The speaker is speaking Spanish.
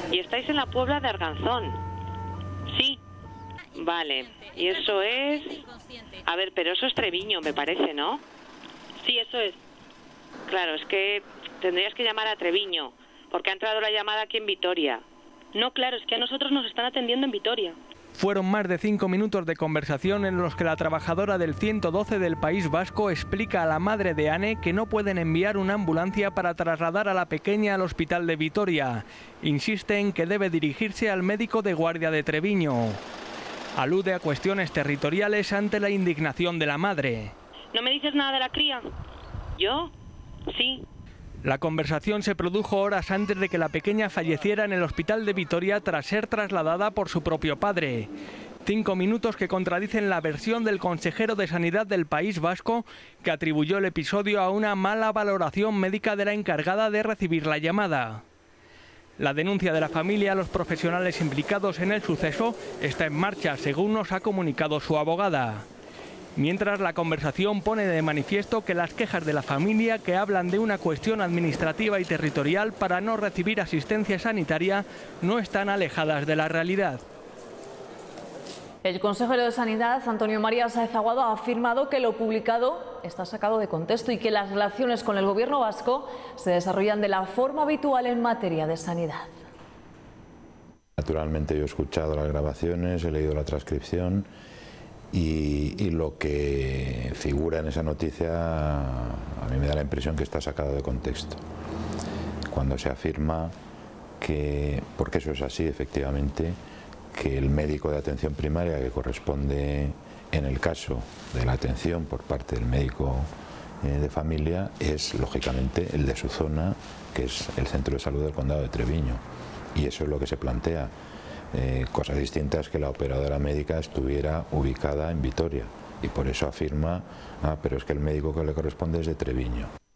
Y estáis en la Puebla de Arganzón. Sí. Vale. Y eso es... A ver, pero eso es Treviño, me parece, ¿no? Sí, eso es. Claro, es que tendrías que llamar a Treviño, porque ha entrado la llamada aquí en Vitoria. No, claro, es que a nosotros nos están atendiendo en Vitoria. Fueron más de 5 minutos de conversación en los que la trabajadora del 112 del País Vasco explica a la madre de Ane que no pueden enviar una ambulancia para trasladar a la pequeña al hospital de Vitoria. Insiste en que debe dirigirse al médico de guardia de Treviño. Alude a cuestiones territoriales ante la indignación de la madre. ¿No me dices nada de la cría? ¿Yo? Sí. La conversación se produjo horas antes de que la pequeña falleciera en el hospital de Vitoria tras ser trasladada por su propio padre. 5 minutos que contradicen la versión del consejero de Sanidad del País Vasco, que atribuyó el episodio a una mala valoración médica de la encargada de recibir la llamada. La denuncia de la familia a los profesionales implicados en el suceso está en marcha, según nos ha comunicado su abogada. Mientras, la conversación pone de manifiesto que las quejas de la familia, que hablan de una cuestión administrativa y territorial para no recibir asistencia sanitaria, no están alejadas de la realidad. El consejero de Sanidad, Antonio María Sáez Aguado, ha afirmado que lo publicado está sacado de contexto y que las relaciones con el gobierno vasco se desarrollan de la forma habitual en materia de sanidad. Naturalmente yo he escuchado las grabaciones, he leído la transcripción y lo que figura en esa noticia a mí me da la impresión que está sacado de contexto. Cuando se afirma que, porque eso es así efectivamente, que el médico de atención primaria que corresponde en el caso de la atención por parte del médico de familia es lógicamente el de su zona, que es el centro de salud del condado de Treviño, y eso es lo que se plantea. Cosas distintas que la operadora médica estuviera ubicada en Vitoria y por eso afirma, pero es que el médico que le corresponde es de Treviño.